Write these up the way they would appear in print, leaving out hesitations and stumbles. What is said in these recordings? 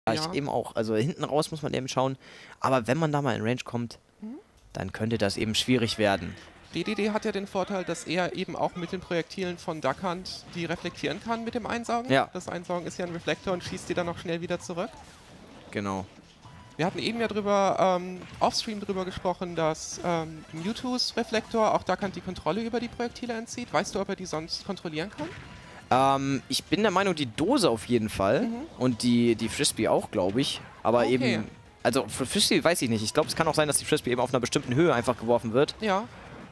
Ja. Ich eben auch. Also hinten raus muss man eben schauen. Aber wenn man da mal in Range kommt, dann könnte das eben schwierig werden. DDD hat ja den Vorteil, dass er eben auch mit den Projektilen von Duckhand die reflektieren kann mit dem Einsaugen. Ja. Das Einsaugen ist ja ein Reflektor und schießt die dann auch schnell wieder zurück. Genau. Wir hatten eben ja drüber, offstream drüber gesprochen, dass Mewtwo's Reflektor auch Duckhand die Kontrolle über die Projektile entzieht. Weißt du, ob er die sonst kontrollieren kann? Ich bin der Meinung, die Dose auf jeden Fall. Und die Frisbee auch, glaube ich. Aber eben, also für Frisbee weiß ich nicht. Ich glaube, es kann auch sein, dass die Frisbee eben auf einer bestimmten Höhe einfach geworfen wird. Ja.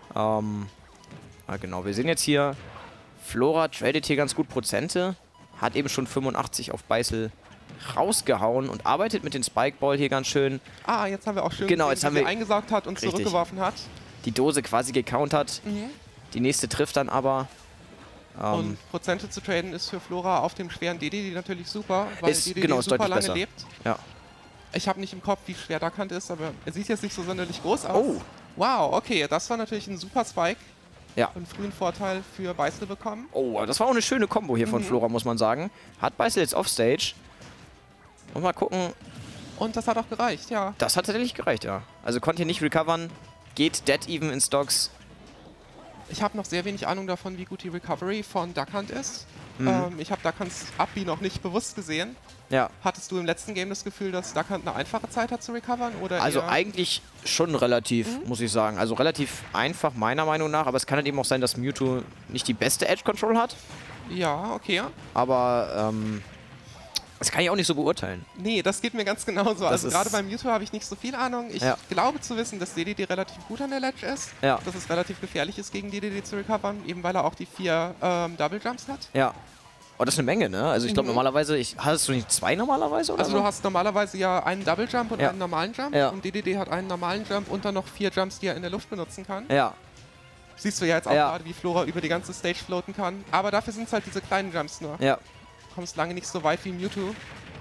Genau, wir sehen jetzt hier, Flora tradet hier ganz gut Prozente. Hat eben schon 85 auf Beißel rausgehauen und arbeitet mit dem Spikeball hier ganz schön. Ah, jetzt haben wir auch schön genau, gesehen, jetzt haben wie wir sie eingesaugt hat und zurückgeworfen hat. Die Dose quasi gecountert. Die nächste trifft dann aber. Und Prozente zu traden ist für Flora auf dem schweren DDD natürlich super, weil DDD genau, super lange besser. lebt. Ja. Ich habe nicht im Kopf, wie schwer Duckhand ist, aber er sieht jetzt nicht so sonderlich groß aus. Oh. Wow, okay, das war natürlich ein super Spike. Ja. Einen frühen Vorteil für Beißel bekommen. Oh, das war auch eine schöne Kombo hier von Flora, muss man sagen. Hat Beißel jetzt Offstage. Und mal gucken. Und das hat auch gereicht, ja. Das hat tatsächlich gereicht, ja. Also konnte hier nicht recovern. Geht dead even in Stocks. Ich habe noch sehr wenig Ahnung davon, wie gut die Recovery von Duckhand ist. Ich habe Duckhands Up-B noch nicht bewusst gesehen. Ja. Hattest du im letzten Game das Gefühl, dass Duckhand eine einfache Zeit hat zu recovern? Oder also eigentlich schon relativ, muss ich sagen. Also relativ einfach, meiner Meinung nach. Aber es kann halt eben auch sein, dass Mewtwo nicht die beste Edge-Control hat. Ja, okay. Aber das kann ich auch nicht so beurteilen. Nee, das geht mir ganz genauso. Also gerade beim Mewtwo habe ich nicht so viel Ahnung. Ich glaube zu wissen, dass DDD relativ gut an der Ledge ist. Ja. Dass es relativ gefährlich ist, gegen DDD zu recovern. Eben weil er auch die 4 Double Jumps hat. Ja. Oh, das ist eine Menge, ne? Also ich glaube normalerweise, hast du nicht 2 normalerweise? Oder also du hast normalerweise ja einen Double Jump und einen normalen Jump. Ja. Und DDD hat einen normalen Jump und dann noch 4 Jumps, die er in der Luft benutzen kann. Ja. Siehst du ja jetzt auch gerade, wie Flora über die ganze Stage floaten kann. Aber dafür sind es halt diese kleinen Jumps nur. Ja. Du kommst lange nicht so weit wie Mewtwo.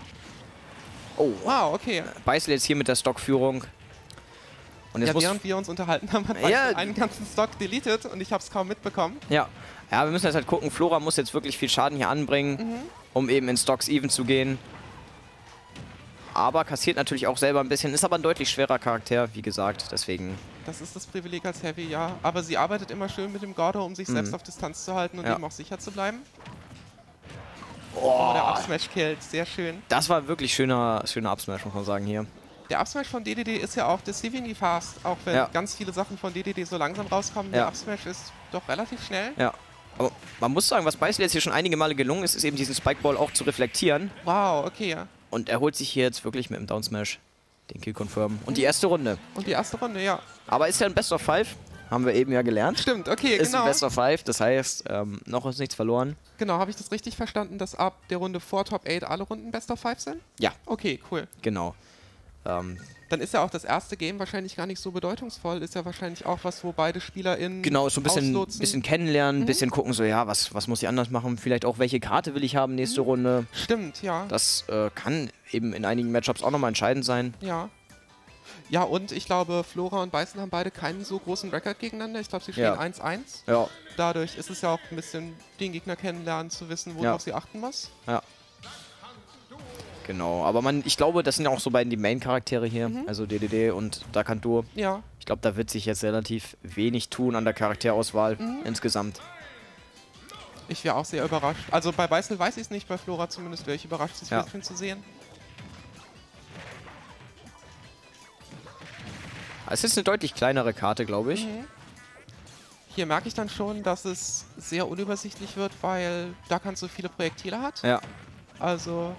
Oh. Wow, okay. Beißel jetzt hier mit der Stockführung. Und jetzt während wir uns unterhalten haben, hat Beißel einen ganzen Stock deleted und ich habe es kaum mitbekommen. Ja. Ja, wir müssen jetzt halt gucken. Flora muss jetzt wirklich viel Schaden hier anbringen, um eben in Stocks even zu gehen. Aber kassiert natürlich auch selber ein bisschen. Ist aber ein deutlich schwerer Charakter, wie gesagt. Deswegen. Das ist das Privileg als Heavy, ja. Aber sie arbeitet immer schön mit dem Gordo, um sich selbst auf Distanz zu halten und eben auch sicher zu bleiben. Oh, der Up-Smash killt. Sehr schön. Das war wirklich schöner Up-Smash, muss man sagen, hier. Der Up-Smash von DDD ist ja auch deceivingly fast. Auch wenn ganz viele Sachen von DDD so langsam rauskommen. Der Up-Smash ist doch relativ schnell. Ja. Aber man muss sagen, was Beißel jetzt hier schon einige Male gelungen ist, ist eben diesen Spikeball auch zu reflektieren. Wow, okay, ja. Und er holt sich hier jetzt wirklich mit dem Down-Smash den Kill confirm. Und die erste Runde. Und die erste Runde, ja. Aber ist ja ein Best of 5. Haben wir eben ja gelernt. Stimmt, okay, ist ein Best of 5, das heißt, noch ist nichts verloren. Genau, habe ich das richtig verstanden, dass ab der Runde vor Top 8 alle Runden Best of 5 sind? Ja. Okay, cool. Genau. Dann ist ja auch das erste Game wahrscheinlich gar nicht so bedeutungsvoll. Ist ja wahrscheinlich auch was, wo beide SpielerInnen genau, so ein bisschen kennenlernen, ein bisschen gucken, so ja, was muss ich anders machen? Vielleicht auch, welche Karte will ich haben nächste Runde? Stimmt, ja. Das kann eben in einigen Matchups auch nochmal entscheidend sein. Ja. Ja, und ich glaube, Flora und Beißel haben beide keinen so großen Rekord gegeneinander. Ich glaube, sie stehen 1-1. Ja. Dadurch ist es ja auch ein bisschen den Gegner kennenlernen, zu wissen, worauf sie achten muss. Ja. Genau, aber ich glaube, das sind ja auch so beiden die Main-Charaktere hier, also DDD und Duckhand Duo. Ja. Ich glaube, da wird sich jetzt relativ wenig tun an der Charakterauswahl insgesamt. Ich wäre auch sehr überrascht. Also bei Beißel weiß ich es nicht, bei Flora zumindest wäre ich überrascht, das Spielchen zu sehen. Es ist eine deutlich kleinere Karte, glaube ich. Hier merke ich dann schon, dass es sehr unübersichtlich wird, weil Duckhand so viele Projektile hat. Ja. Also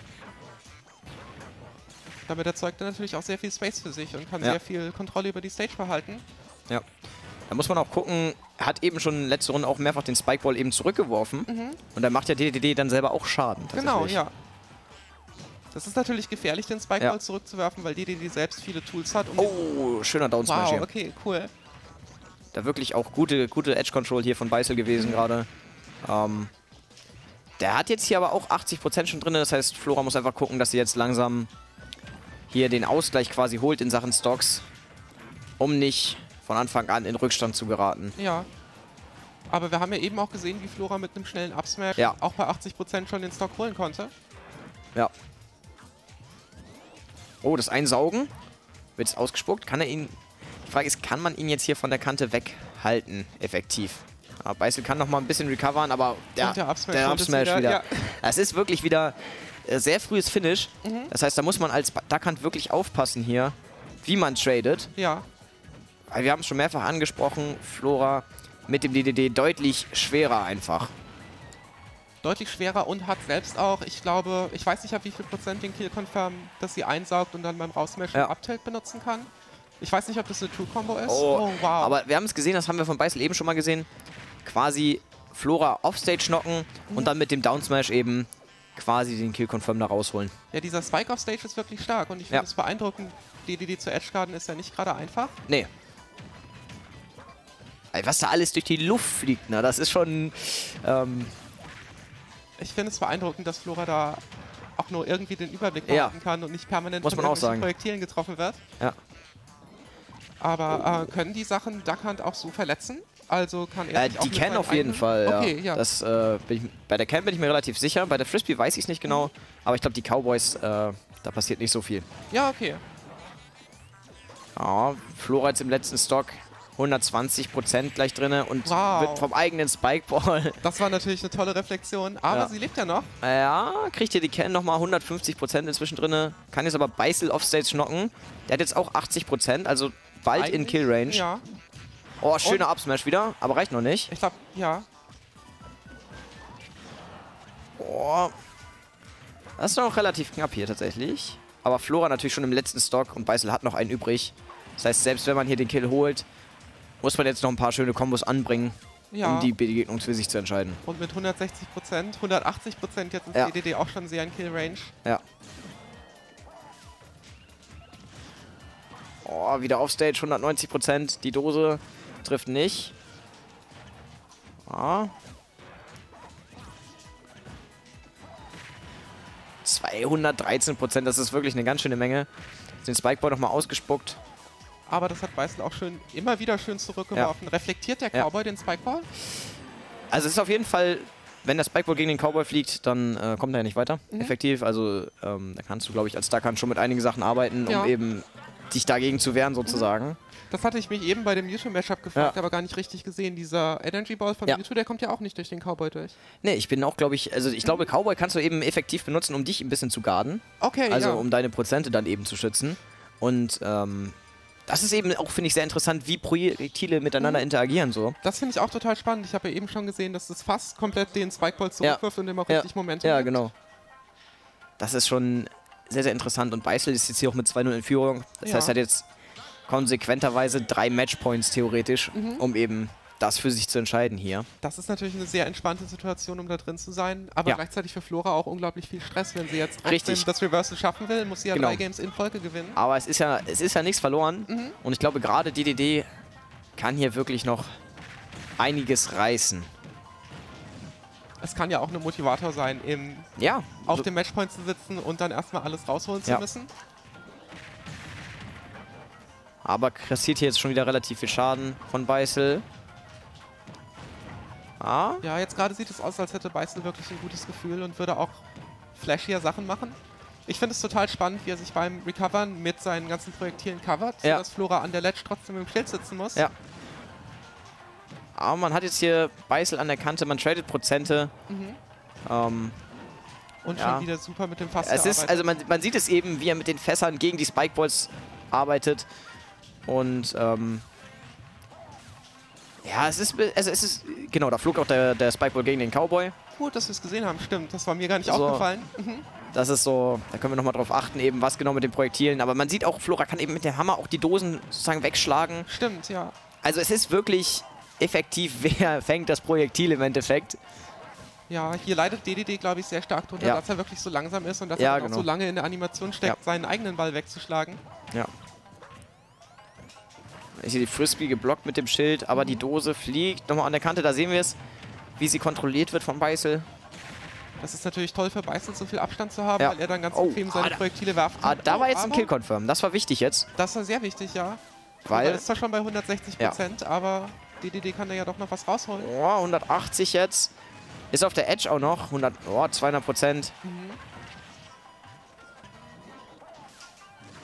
damit erzeugt er natürlich auch sehr viel Space für sich und kann sehr viel Kontrolle über die Stage behalten. Ja. Da muss man auch gucken, er hat eben schon letzte Runde auch mehrfach den Spikeball eben zurückgeworfen. Und da macht ja DDD dann selber auch Schaden. Genau, ja. Das ist natürlich gefährlich, den Spikeball zurückzuwerfen, weil DDD selbst viele Tools hat. Oh, schöner Down-Smash hier. Wow, okay, cool. Da wirklich auch gute Edge-Control hier von Beißel gewesen gerade. Der hat jetzt hier aber auch 80% schon drin. Das heißt, Flora muss einfach gucken, dass sie jetzt langsam hier den Ausgleich quasi holt in Sachen Stocks, um nicht von Anfang an in Rückstand zu geraten. Ja. Aber wir haben ja eben auch gesehen, wie Flora mit einem schnellen Up-Smash auch bei 80% schon den Stock holen konnte. Ja. Oh, das Einsaugen. Wird es ausgespuckt? Kann er ihn... Die Frage ist, kann man ihn jetzt hier von der Kante weghalten, effektiv? Ja, Beißel kann noch mal ein bisschen recovern, aber der Up-Smash wieder. Ja. Es ist wirklich wieder sehr frühes Finish. Das heißt, da muss man als Duckhand wirklich aufpassen hier, wie man tradet. Ja. Weil wir haben es schon mehrfach angesprochen, Flora mit dem DDD deutlich schwerer einfach. Deutlich schwerer und hat selbst auch, ich glaube, ich weiß nicht, ab wie viel Prozent den Kill Confirm, dass sie einsaugt und dann beim Rausmashen Uptilt benutzen kann. Ich weiß nicht, ob das eine True-Combo ist. Oh, wow. Aber wir haben es gesehen, das haben wir von Beißel eben schon mal gesehen. Quasi Flora Offstage knocken und dann mit dem Downsmash eben quasi den Kill Confirm da rausholen. Ja, dieser Spike Offstage ist wirklich stark und ich finde es beeindruckend. DDD zu Edgeguarden ist ja nicht gerade einfach. Nee. Was da alles durch die Luft fliegt, ne? Das ist schon... ich finde es beeindruckend, dass Flora da auch nur irgendwie den Überblick behalten kann und nicht permanent von irgendwelchen Projektilen getroffen wird. Ja. Aber können die Sachen Duckhand auch so verletzen? Also kann er die kennen auf jeden Fall, okay, ja. Das, bei der Cam bin ich mir relativ sicher. Bei der Frisbee weiß ich es nicht genau. Aber ich glaube, die Cowboys, da passiert nicht so viel. Ja, okay. Ja, Flora jetzt im letzten Stock. 120% gleich drin und wird vom eigenen Spikeball. Das war natürlich eine tolle Reflexion, aber sie lebt ja noch. Ja, kriegt hier die Ken nochmal 150% inzwischen drin. Kann jetzt aber Beißel Offstage knocken. Der hat jetzt auch 80%, also bald in Kill-Range. Ja. Oh, schöner Up-Smash wieder, aber reicht noch nicht. Ich glaube, ja. Oh. Das ist noch relativ knapp hier tatsächlich. Aber Flora natürlich schon im letzten Stock und Beißel hat noch einen übrig. Das heißt, selbst wenn man hier den Kill holt, muss man jetzt noch ein paar schöne Kombos anbringen, um die Begegnung für sich zu entscheiden. Und mit 160%, 180% jetzt ist DDD auch schon sehr in Kill-Range. Ja. Oh, wieder Offstage, 190%. Die Dose trifft nicht. Ah. 213%, das ist wirklich eine ganz schöne Menge. Den Spikeball nochmal ausgespuckt. Aber das hat Beißel auch schön, immer wieder schön zurückgeworfen. Reflektiert der Cowboy den Spikeball? Also es ist auf jeden Fall, wenn der Spikeball gegen den Cowboy fliegt, dann kommt er ja nicht weiter, effektiv. Also da kannst du, glaube ich, als Duckhand schon mit einigen Sachen arbeiten, um eben dich dagegen zu wehren, sozusagen. Das hatte ich mich eben bei dem Mewtwo-Mashup gefragt, aber gar nicht richtig gesehen. Dieser Energy Ball von Mewtwo, der kommt ja auch nicht durch den Cowboy durch. Nee, ich bin auch, glaube ich, also ich glaube, Cowboy kannst du eben effektiv benutzen, um dich ein bisschen zu garden. Okay, also um deine Prozente dann eben zu schützen. Und das ist eben auch, finde ich, sehr interessant, wie Projektile miteinander interagieren. So. Das finde ich auch total spannend. Ich habe ja eben schon gesehen, dass das fast komplett den Spikeball zurückwirft und dem auch richtig Momentum gibt. Genau. Das ist schon sehr, sehr interessant. Und Beißel ist jetzt hier auch mit 2-0 in Führung. Das heißt, er hat jetzt konsequenterweise 3 Matchpoints theoretisch, um eben das für sich zu entscheiden hier. Das ist natürlich eine sehr entspannte Situation, um da drin zu sein, aber gleichzeitig für Flora auch unglaublich viel Stress, wenn sie jetzt das Reversal schaffen will, muss sie ja 3 Games in Folge gewinnen. Aber es ist ja nichts verloren und ich glaube, gerade DDD kann hier wirklich noch einiges reißen. Es kann ja auch ein Motivator sein, auf dem Matchpoint zu sitzen und dann erstmal alles rausholen zu müssen. Aber kassiert hier jetzt schon wieder relativ viel Schaden von Beißel. Ja, jetzt gerade sieht es aus, als hätte Beißel wirklich ein gutes Gefühl und würde auch flashier Sachen machen. Ich finde es total spannend, wie er sich beim Recovern mit seinen ganzen Projektilen covert, sodass Flora an der Ledge trotzdem im Schild sitzen muss. Ja. Aber man hat jetzt hier Beißel an der Kante, man tradet Prozente. Und schon wieder super mit dem Fass gearbeitet. Also man sieht es eben, wie er mit den Fässern gegen die Spikeballs arbeitet. Und ja, es ist genau, da flog auch der Spikeball gegen den Cowboy. Gut, dass wir es gesehen haben, stimmt. Das war mir gar nicht aufgefallen. Das ist so, da können wir nochmal drauf achten, eben was genau mit den Projektilen. Aber man sieht auch, Flora kann eben mit dem Hammer auch die Dosen sozusagen wegschlagen. Stimmt, ja. Also es ist wirklich effektiv, wer fängt das Projektil im Endeffekt. Ja, hier leidet DDD, glaube ich, sehr stark drunter, dass er wirklich so langsam ist und dass er auch so lange in der Animation steckt, seinen eigenen Ball wegzuschlagen. Ja. Hier die Frisbee geblockt mit dem Schild, aber die Dose fliegt nochmal an der Kante. Da sehen wir es, wie sie kontrolliert wird von Beißel. Das ist natürlich toll für Beißel, so viel Abstand zu haben, weil er dann ganz bequem seine Projektile werfen kann. Da war jetzt ein Kill-Confirm. Das war wichtig jetzt. Das war sehr wichtig, ja. Weil er ist zwar schon bei 160%, aber DDD kann da ja doch noch was rausholen. Oh, 180 jetzt. Ist auf der Edge auch noch. 200%.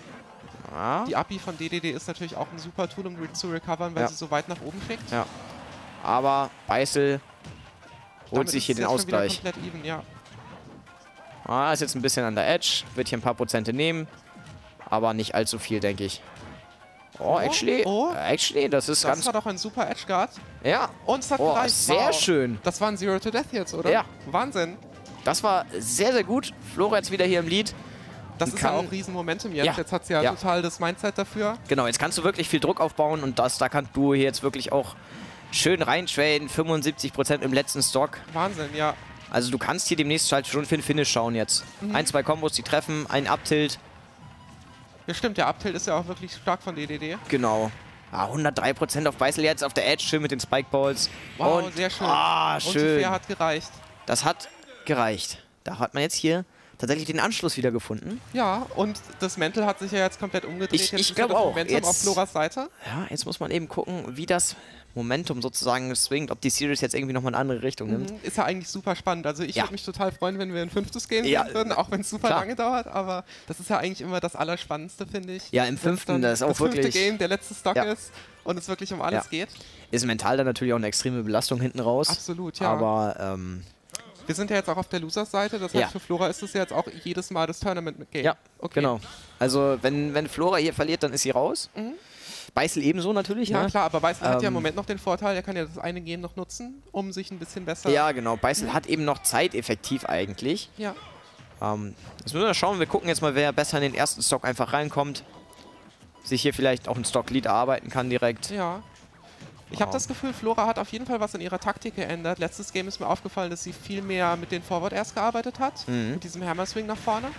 Ja. Die API von DDD ist natürlich auch ein super Tool, um zu recovern, weil sie so weit nach oben schickt. Ja. Aber Beißel holt sich hier den Ausgleich. Komplett even, ja. Ist jetzt ein bisschen an der Edge. Wird hier ein paar Prozente nehmen. Aber nicht allzu viel, denke ich. Oh, actually, das ist ganz... Das war doch ein super Edge Guard. Ja. Und es hat gereicht. Sehr schön. Das war ein Zero to Death jetzt, oder? Ja. Wahnsinn. Das war sehr, sehr gut. Flora jetzt wieder hier im Lead. Das ist ja auch riesen Momentum jetzt. Ja. Jetzt hat sie ja total das Mindset dafür. Genau, jetzt kannst du wirklich viel Druck aufbauen und da kannst du hier jetzt wirklich auch schön reintraden. 75% im letzten Stock. Wahnsinn, ja. Also du kannst hier demnächst halt schon für den Finish schauen jetzt. 1, 2 Kombos, die treffen, ein Up-Tilt. Ja stimmt, der Up-Tilt ist ja auch wirklich stark von DDD. Genau. 103% auf Beißel jetzt auf der Edge, schön mit den Spike-Balls. Wow, und sehr schön. Schön. Und die Fair hat gereicht. Das hat gereicht. Da hat man jetzt hier tatsächlich den Anschluss wieder gefunden. Ja, und das Mental hat sich ja jetzt komplett umgedreht. Ich glaube auch. Momentum auf Floras Seite. Ja, jetzt muss man eben gucken, wie das Momentum sozusagen swingt, ob die Series jetzt irgendwie nochmal eine andere Richtung nimmt. Ist ja eigentlich super spannend. Also ich würde mich total freuen, wenn wir ein 5. Game sehen würden, auch wenn es super lange dauert. Aber das ist ja eigentlich immer das Allerspannendste, finde ich. Ja, im 5. das ist auch wirklich... Das 5. Game, der letzte Stock ist und es wirklich um alles geht. Ist mental dann natürlich auch eine extreme Belastung hinten raus. Absolut, ja. Aber... wir sind ja jetzt auch auf der Losers-Seite, das heißt für Flora ist es ja jetzt auch jedes Mal das Tournament mit Game. Ja, genau. Also wenn Flora hier verliert, dann ist sie raus. Beißel ebenso natürlich. Ja, klar, aber Beißel hat ja im Moment noch den Vorteil, er kann ja das eine Game noch nutzen, um sich ein bisschen besser... Ja, genau. Beißel hat eben noch Zeit effektiv eigentlich. Ja. Jetzt müssen wir schauen, wir gucken jetzt mal, wer besser in den ersten Stock einfach reinkommt. Sich hier vielleicht auch ein Stock-Lead erarbeiten kann direkt. Ja. Ich habe das Gefühl, Flora hat auf jeden Fall was in ihrer Taktik geändert. Letztes Game ist mir aufgefallen, dass sie viel mehr mit den Forward Airs gearbeitet hat. Mit diesem Hammer Swing nach vorne.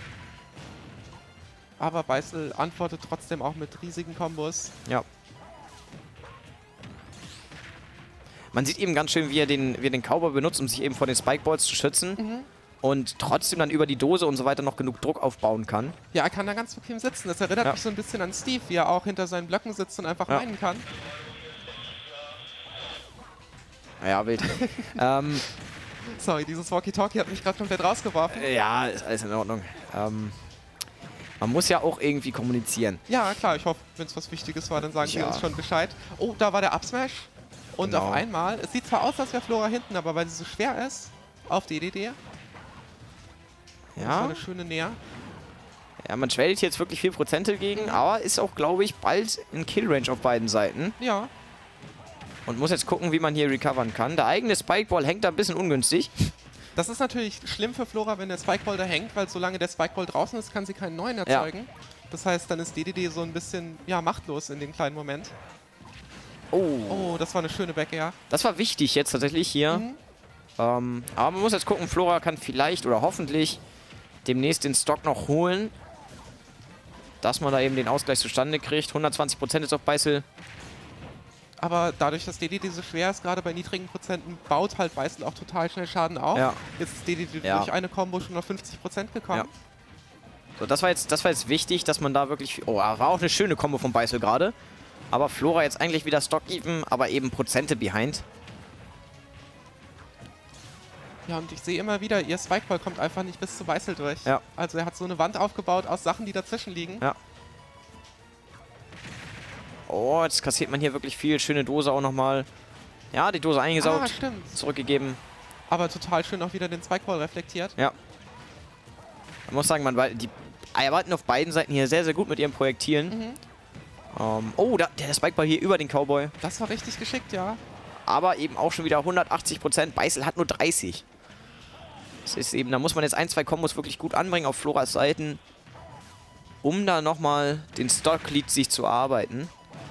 Aber Beißel antwortet trotzdem auch mit riesigen Kombos. Ja. Man sieht eben ganz schön, wie er den Cowboy benutzt, um sich eben vor den Spikeballs zu schützen. Und trotzdem dann über die Dose und so weiter noch genug Druck aufbauen kann. Ja, er kann da ganz bequem sitzen. Das erinnert mich so ein bisschen an Steve, wie er auch hinter seinen Blöcken sitzt und einfach meinen kann. Ja, wild. Sorry, dieses Walkie-Talkie hat mich gerade komplett rausgeworfen. Ja, ist alles in Ordnung. Man muss ja auch irgendwie kommunizieren. Ja, klar, ich hoffe, wenn es was Wichtiges war, dann sagen sie uns schon Bescheid. Oh, da war der Upsmash. Und auf einmal, es sieht zwar aus, als wäre Flora hinten, aber weil sie so schwer ist, auf DDD. Das war eine schöne Nähe. Ja, man tradet hier jetzt wirklich viel Prozente gegen, aber ist auch, glaube ich, bald in Killrange auf beiden Seiten. Ja. Und muss jetzt gucken, wie man hier recovern kann. Der eigene Spikeball hängt da ein bisschen ungünstig. Das ist natürlich schlimm für Flora, wenn der Spikeball da hängt, weil solange der Spikeball draußen ist, kann sie keinen neuen erzeugen. Das heißt, dann ist DDD so ein bisschen machtlos in dem kleinen Moment. Oh, das war eine schöne Back-Air. Das war wichtig jetzt tatsächlich hier. Aber man muss jetzt gucken, Flora kann vielleicht oder hoffentlich demnächst den Stock noch holen. Dass man da eben den Ausgleich zustande kriegt. 120% ist auf Beißel. Aber dadurch, dass DDD so schwer ist, gerade bei niedrigen Prozenten, baut halt Beißel auch total schnell Schaden auf. Ja. Jetzt ist DDD durch eine Combo schon auf 50% gekommen. Ja. So, das war jetzt wichtig, dass man da wirklich... Oh, war auch eine schöne Combo von Beißel gerade. Aber Flora jetzt eigentlich wieder Stock-Even, aber eben Prozente behind. Ja, und ich sehe immer wieder, ihr Spikeball kommt einfach nicht bis zu Beißel durch. Ja. Also er hat so eine Wand aufgebaut aus Sachen, die dazwischen liegen. Ja. Oh, jetzt kassiert man hier wirklich viel. Schöne Dose auch nochmal. Ja, die Dose eingesaugt. Stimmt. Zurückgegeben. Aber total schön auch wieder den Spikeball reflektiert. Ja. Man muss sagen, die arbeiten auf beiden Seiten hier sehr, sehr gut mit ihren Projektilen. Oh, der Spikeball hier über den Cowboy. Das war richtig geschickt, ja. Aber eben auch schon wieder 180%. Beißel hat nur 30. Das ist eben, da muss man jetzt 1, 2 Kombos wirklich gut anbringen auf Floras Seiten, um da nochmal den Stock-Lead sich zu erarbeiten.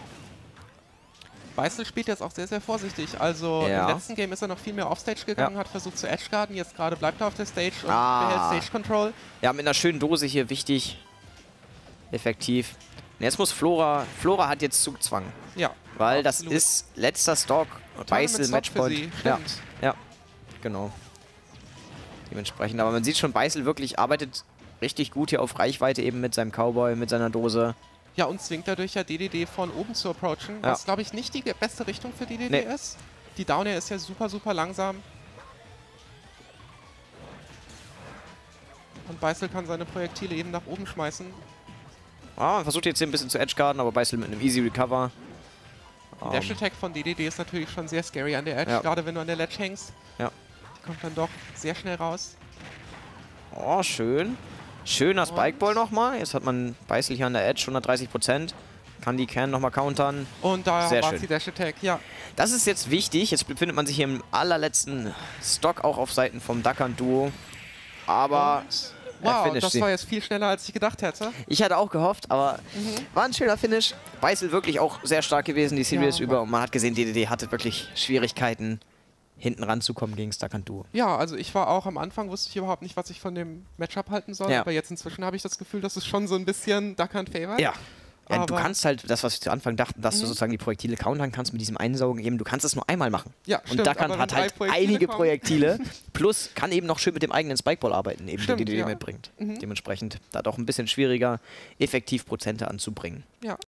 Beißel spielt jetzt auch sehr, sehr vorsichtig. Also im letzten Game ist er noch viel mehr Offstage gegangen, hat versucht zu Edgeguarden. Jetzt gerade bleibt er auf der Stage und behält Stage Control. Ja, mit einer schönen Dose hier wichtig. Effektiv. Und jetzt muss Flora hat jetzt Zugzwang. Ja. Weil das ist letzter Stock. Beißel Matchpoint. Ja, genau. Dementsprechend. Aber man sieht schon, Beißel wirklich arbeitet richtig gut hier auf Reichweite eben mit seinem Cowboy, mit seiner Dose. Ja, und zwingt dadurch ja DDD von oben zu approachen, was, glaube ich, nicht die beste Richtung für DDD ist. Die Down-Air ist ja super, super langsam. Und Beißel kann seine Projektile eben nach oben schmeißen. Versucht jetzt hier ein bisschen zu edgeguarden, aber Beißel mit einem Easy Recover. Der Dash-Attack von DDD ist natürlich schon sehr scary an der Edge, gerade wenn du an der Ledge hängst. Ja. Die kommt dann doch sehr schnell raus. Oh, schön. Schöner Spikeball nochmal. Jetzt hat man Beißel hier an der Edge, 130%. Kann die Can nochmal countern. Und da sehr war schön. die Dash-Attack, ja. Das ist jetzt wichtig. Jetzt befindet man sich hier im allerletzten Stock auch auf Seiten vom Duckern-Duo. Aber wow, das war jetzt viel schneller, als ich gedacht hätte. Ich hatte auch gehofft, aber war ein schöner Finish. Beißel wirklich auch sehr stark gewesen, die Series über. Und man hat gesehen, DDD hatte wirklich Schwierigkeiten, hinten ranzukommen gegen Duckern-Duo. Ja, also ich war auch am Anfang, wusste ich überhaupt nicht, was ich von dem Matchup halten soll. Aber jetzt inzwischen habe ich das Gefühl, dass es schon so ein bisschen Duckern-Favor. Ja. Ja, du kannst halt, das was wir zu Anfang dachten, dass du sozusagen die Projektile countern kannst mit diesem Einsaugen eben, du kannst es nur einmal machen. Ja, und Duckern hat halt einige Projektile, plus kann eben noch schön mit dem eigenen Spikeball arbeiten, eben die DDD mitbringt. Dementsprechend da doch ein bisschen schwieriger, effektiv Prozente anzubringen. Ja.